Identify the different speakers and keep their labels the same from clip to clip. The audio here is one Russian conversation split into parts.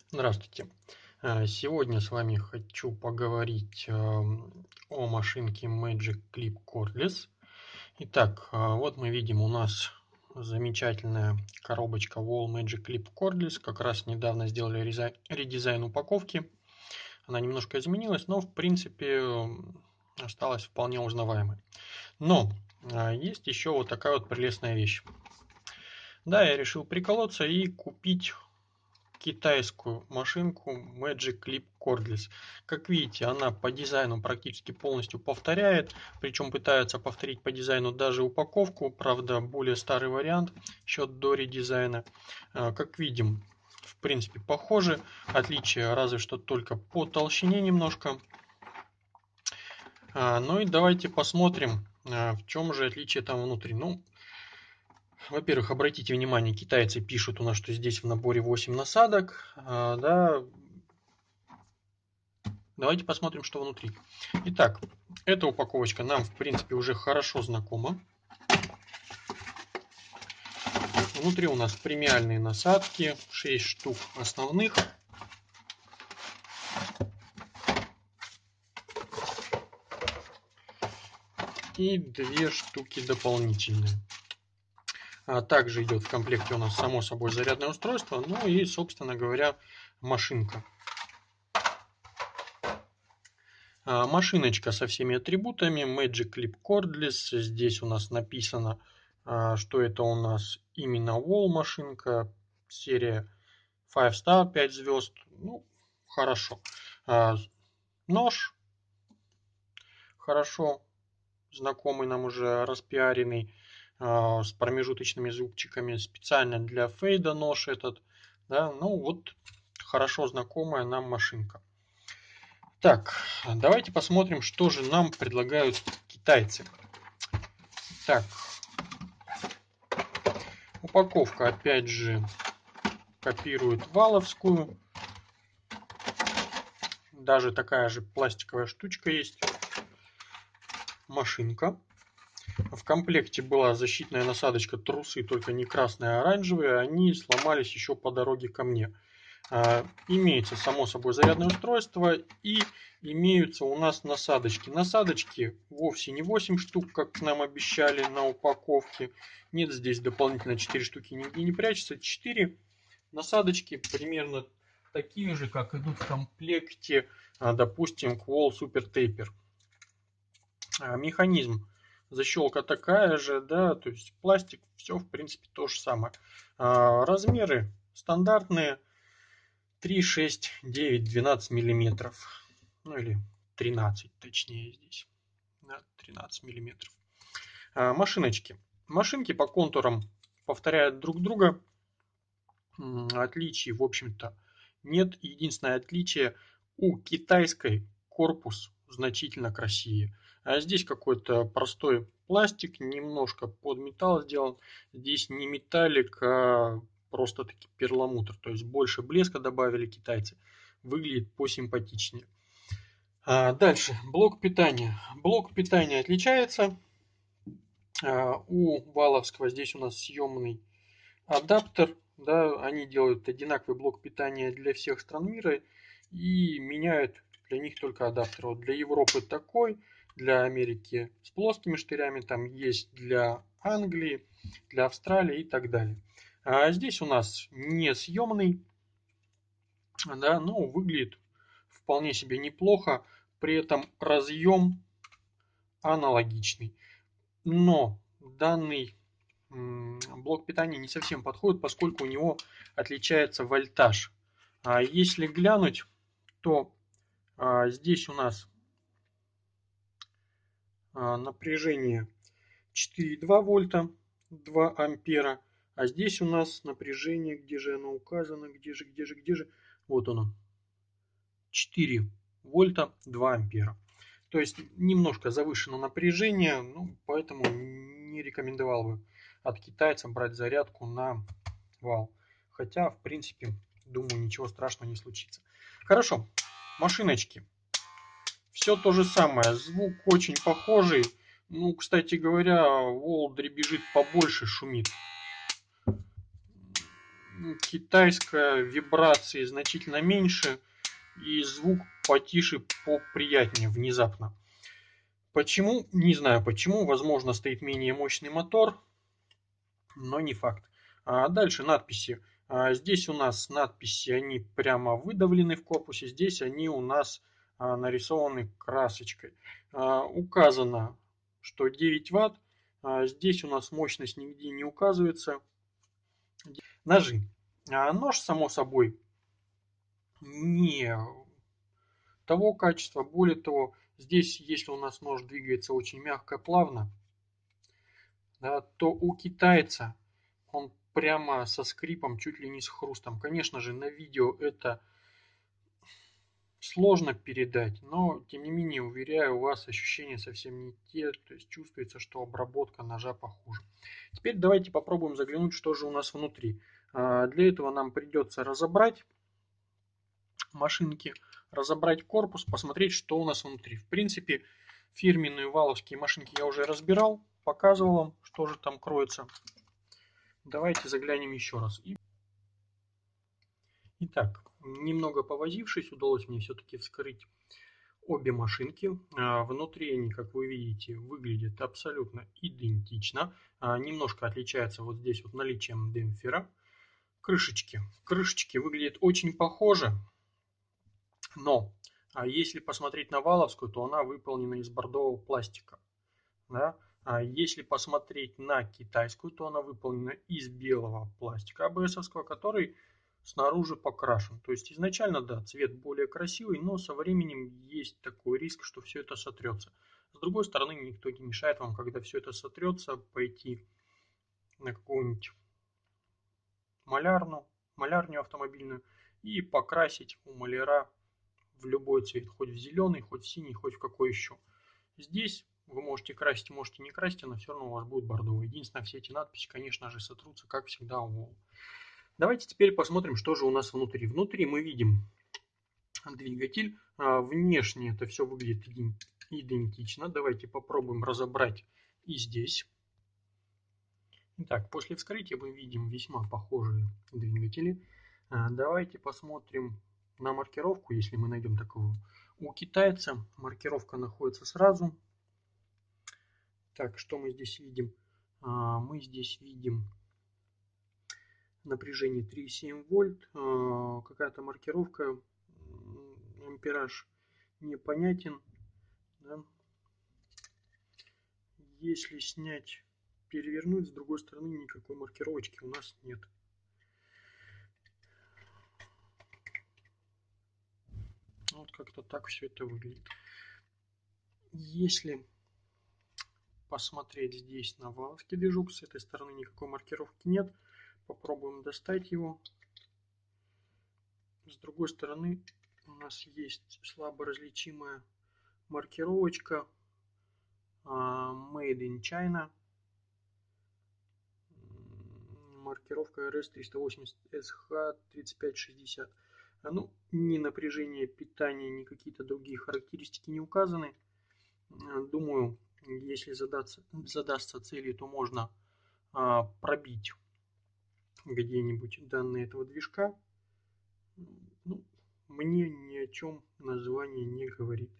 Speaker 1: Здравствуйте. Сегодня с вами хочу поговорить о машинке Magic Clip Cordless. Итак, вот мы видим у нас замечательная коробочка Wall Magic Clip Cordless. Как раз недавно сделали редизайн упаковки. Она немножко изменилась, но в принципе осталась вполне узнаваемой. Но есть еще вот такая вот прелестная вещь. Да, я решил приколоться и купить китайскую машинку Magic Clip Cordless. Как видите, она по дизайну практически полностью повторяет, причем пытается повторить по дизайну даже упаковку, правда более старый вариант, еще до редизайна. Как видим, в принципе похожи, отличие разве что только по толщине немножко. Ну и давайте посмотрим, в чем же отличие там внутри. Ну, во-первых, обратите внимание, китайцы пишут у нас, что здесь в наборе 8 насадок. Да, давайте посмотрим, что внутри. Итак, эта упаковочка нам, в принципе, уже хорошо знакома. Внутри у нас премиальные насадки, 6 штук основных. И 2 штуки дополнительные. Также идет в комплекте у нас, само собой, зарядное устройство, ну и, собственно говоря, машинка. Машиночка со всеми атрибутами, Magic Clip Cordless. Здесь у нас написано, что это у нас именно Wall машинка, серия 5 Star, 5 звезд. Ну, хорошо. Нож, хорошо знакомый нам уже, распиаренный, с промежуточными зубчиками, специально для фейда нож этот. Да, ну вот, хорошо знакомая нам машинка. Так, давайте посмотрим, что же нам предлагают китайцы. Так, упаковка опять же копирует валовскую. Даже такая же пластиковая штучка есть. Машинка. В комплекте была защитная насадочка, трусы, только не красные, а оранжевые. Они сломались еще по дороге ко мне. Имеется, само собой, зарядное устройство и имеются у нас насадочки. Насадочки вовсе не 8 штук, как нам обещали на упаковке. Нет, здесь дополнительно 4 штуки нигде не прячется. 4 насадочки примерно такие же, как идут в комплекте, допустим, Qual Super Taper. Механизм защелка такая же, да, то есть пластик, все в принципе то же самое. Размеры стандартные. 3, 6, 9, 12 миллиметров. Ну или 13 точнее здесь. Да, 13 миллиметров. Машиночки. Машинки по контурам повторяют друг друга. Отличий, в общем-то, нет. Единственное отличие: у китайской корпус значительно красивее. А здесь какой-то простой пластик, немножко под металл сделан. Здесь не металлик, а просто таки перламутр. То есть больше блеска добавили китайцы. Выглядит посимпатичнее. Дальше. Блок питания. Блок питания отличается. У валовского здесь у нас съемный адаптер. Да, они делают одинаковый блок питания для всех стран мира и меняют для них только адаптер. Вот для Европы такой, для Америки с плоскими штырями, там есть для Англии, для Австралии и так далее. А здесь у нас несъемный, да, но выглядит вполне себе неплохо, при этом разъем аналогичный. Но данный блок питания не совсем подходит, поскольку у него отличается вольтаж. А если глянуть, то здесь у нас напряжение 4,2 вольта, 2 ампера, а здесь у нас напряжение, где же оно указано, где же, вот оно, 4 вольта, 2 ампера. То есть немножко завышено напряжение, ну, поэтому не рекомендовал бы от китайца брать зарядку на вал. Хотя, в принципе, думаю, ничего страшного не случится. Хорошо, машиночки. Все то же самое, звук очень похожий. Ну, кстати говоря, Wall дребезжит побольше, шумит. китайская, вибрации значительно меньше и звук потише, поприятнее внезапно. Почему? Не знаю почему. Возможно, стоит менее мощный мотор, но не факт. Дальше надписи. Здесь у нас надписи, они прямо выдавлены в корпусе. Здесь они у нас нарисованы красочкой. Указано, что 9 Вт. Здесь у нас мощность нигде не указывается. Ножи. Нож, само собой, не того качества. Более того, здесь, если у нас нож двигается очень мягко, плавно, да, то у китайца он прямо со скрипом, чуть ли не с хрустом. Конечно же, на видео это сложно передать, но тем не менее, уверяю вас, ощущения совсем не те, то есть чувствуется, что обработка ножа похуже. Теперь давайте попробуем заглянуть, что же у нас внутри. Для этого нам придется разобрать машинки, разобрать корпус, посмотреть, что у нас внутри. В принципе, фирменные валовские машинки я уже разбирал, показывал вам, что же там кроется. Давайте заглянем еще раз. Итак, немного повозившись, удалось мне все-таки вскрыть обе машинки. Внутри они, как вы видите, выглядят абсолютно идентично. Немножко отличается вот здесь вот наличием демпфера. Крышечки. Крышечки выглядят очень похоже, но если посмотреть на валовскую, то она выполнена из бордового пластика. Да? А если посмотреть на китайскую, то она выполнена из белого пластика АБСовского, который снаружи покрашен. То есть изначально, да, цвет более красивый, но со временем есть такой риск, что все это сотрется. С другой стороны, никто не мешает вам, когда все это сотрется, пойти на какую-нибудь малярню автомобильную и покрасить у маляра в любой цвет, хоть в зеленый, хоть в синий, хоть в какой еще. Здесь вы можете красить, можете не красить, она все равно у вас будет бордовая. Единственное, все эти надписи, конечно же, сотрутся, как всегда, у. Давайте теперь посмотрим, что же у нас внутри. Внутри мы видим двигатель. Внешне это все выглядит идентично. Давайте попробуем разобрать и здесь. Итак, после вскрытия мы видим весьма похожие двигатели. Давайте посмотрим на маркировку, если мы найдем такую. У китайца маркировка находится сразу. Так, что мы здесь видим? Мы здесь видим напряжение 3,7 вольт, какая-то маркировка, ампераж непонятен. Да? Если снять, перевернуть, с другой стороны никакой маркировочки у нас нет. Вот как-то так все это выглядит. Если посмотреть здесь на валовский движок, с этой стороны никакой маркировки нет. Попробуем достать его. С другой стороны у нас есть слабо различимая маркировочка Made in China. Маркировка RS380SH3560. Ну, ни напряжение питания, ни какие-то другие характеристики не указаны. Думаю, если задастся целью, то можно пробить где-нибудь данные этого движка. Ну, мне ни о чем название не говорит.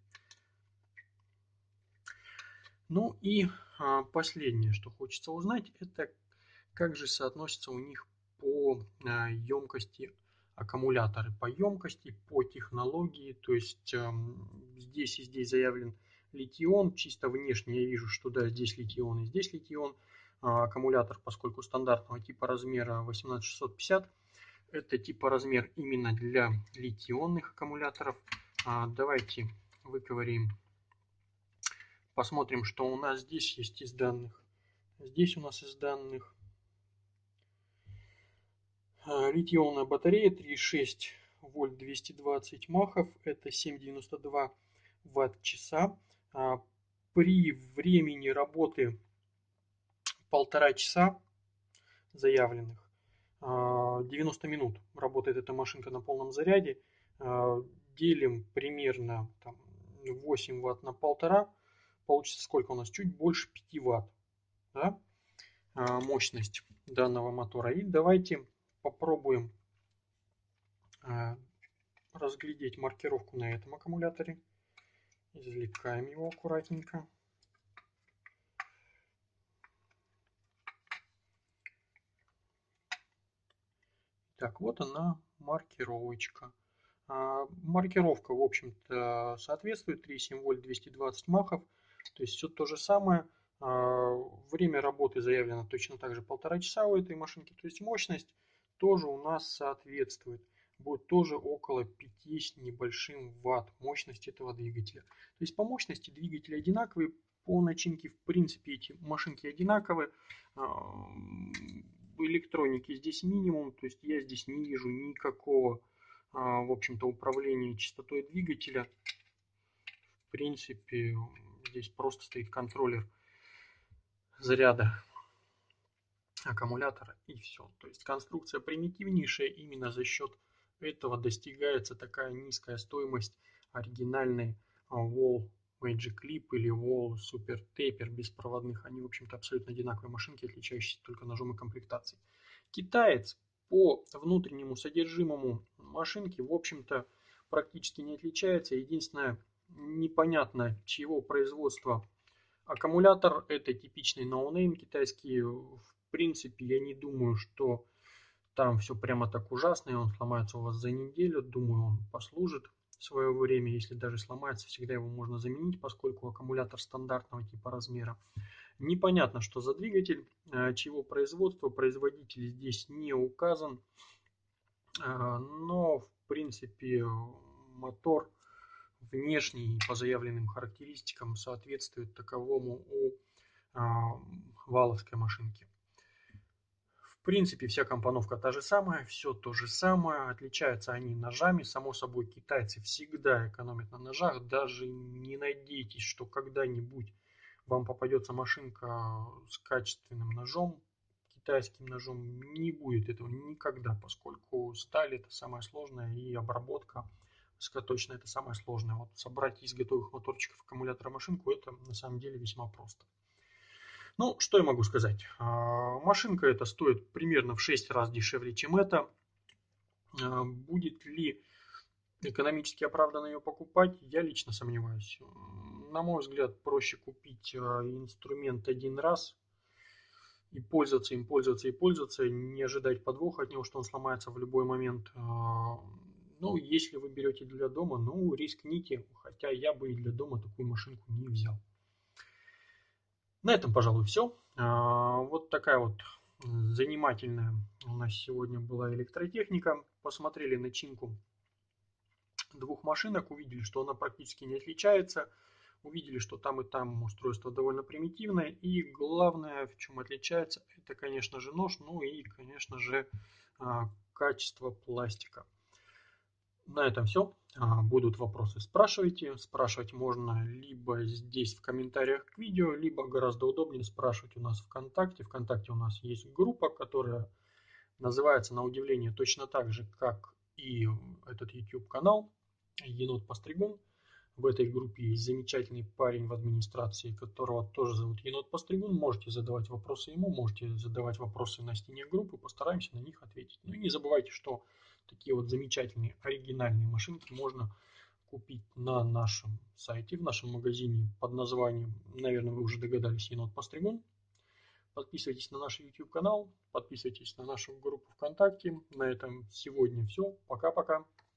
Speaker 1: Ну и последнее, что хочется узнать, это как же соотносятся у них по емкости аккумуляторы, по емкости, по технологии. То есть здесь и здесь заявлен литий-ион. Чисто внешне я вижу, что да, здесь литий-ион и здесь литий-ион. Аккумулятор, поскольку стандартного типа размера 18650, это типа размер именно для литий-ионных аккумуляторов. Давайте выковыряем. Посмотрим, что у нас здесь есть из данных. Здесь у нас из данных литий-ионная батарея 3,6 вольт 220 махов. Это 7,92 ватт-часа. При времени работы 1,5 часа заявленных. 90 минут работает эта машинка на полном заряде. Делим примерно 8 ватт на 1,5. Получится сколько у нас? Чуть больше 5 ватт. Да? Мощность данного мотора. И давайте попробуем разглядеть маркировку на этом аккумуляторе. Извлекаем его аккуратненько. Так, вот она маркировочка. Маркировка, в общем-то, соответствует 3,7 вольт 220 махов. То есть все то же самое. Время работы заявлено точно так же 1,5 часа у этой машинки. То есть мощность тоже у нас соответствует. Будет тоже около 5 с небольшим ватт мощность этого двигателя. То есть по мощности двигатели одинаковые. По начинке, в принципе, эти машинки одинаковые. Электроники здесь минимум. То есть я здесь не вижу никакого, в общем-то, управления частотой двигателя. В принципе, здесь просто стоит контроллер заряда аккумулятора и все. То есть конструкция примитивнейшая, именно за счет этого достигается такая низкая стоимость оригинальной Wall Magic Clip или Wall Super Taper беспроводных. Они, в общем-то, абсолютно одинаковые машинки, отличающиеся только ножом и комплектацией. Китаец по внутреннему содержимому машинки, в общем-то, практически не отличается. Единственное, непонятно чьего производства аккумулятор. Это типичный ноунейм китайский. В принципе, я не думаю, что там все прямо так ужасно, и он сломается у вас за неделю. Думаю, он послужит свое время. Если даже сломается, всегда его можно заменить, поскольку аккумулятор стандартного типа размера. Непонятно, что за двигатель, чьего производства, производитель здесь не указан. Но, в принципе, мотор внешний по заявленным характеристикам соответствует таковому у валовской машинки. В принципе, вся компоновка та же самая, все то же самое. Отличаются они ножами. Само собой, китайцы всегда экономят на ножах. Даже не надейтесь, что когда-нибудь вам попадется машинка с качественным ножом, китайским ножом. Не будет этого никогда, поскольку сталь это самое сложное и обработка высокоточная это самое сложное. Вот собрать из готовых моторчиков аккумулятора машинку это на самом деле весьма просто. Ну, что я могу сказать? Машинка эта стоит примерно в 6 раз дешевле, чем эта. Будет ли экономически оправданно ее покупать, я лично сомневаюсь. На мой взгляд, проще купить инструмент один раз и пользоваться им, пользоваться и пользоваться, не ожидать подвоха от него, что он сломается в любой момент. Ну, если вы берете для дома, ну, рискните, хотя я бы и для дома такую машинку не взял. На этом, пожалуй, все. Вот такая вот занимательная у нас сегодня была электротехника. Посмотрели начинку двух машинок, увидели, что она практически не отличается. Увидели, что там и там устройство довольно примитивное. И главное, в чем отличается, это, конечно же, нож, ну и, конечно же, качество пластика. На этом все. Будут вопросы, спрашивайте. Спрашивать можно либо здесь в комментариях к видео, либо гораздо удобнее спрашивать у нас ВКонтакте. ВКонтакте у нас есть группа, которая называется, на удивление, точно так же, как и этот YouTube канал Енот Постригун. В этой группе есть замечательный парень в администрации, которого тоже зовут Енот Постригун. Можете задавать вопросы ему, можете задавать вопросы на стене группы, постараемся на них ответить. Ну и не забывайте, что такие вот замечательные оригинальные машинки можно купить на нашем сайте, в нашем магазине под названием, наверное, вы уже догадались, Енот Постригун. Подписывайтесь на наш YouTube канал, подписывайтесь на нашу группу ВКонтакте. На этом сегодня все. Пока-пока.